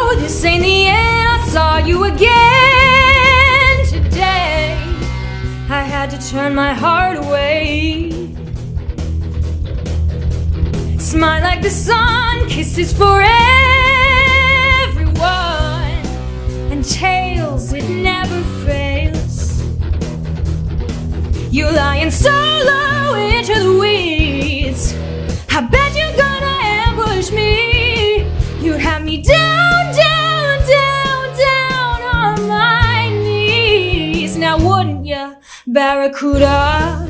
this ain't the end. I saw you again today. I had to turn my heart away. Smile like the sun, kisses for everyone, and tales, it never fails. You're lying so low into the weeds. I bet you're gonna ambush me. You'd have me down, down, down, down on my knees. Now wouldn't ya, Barracuda?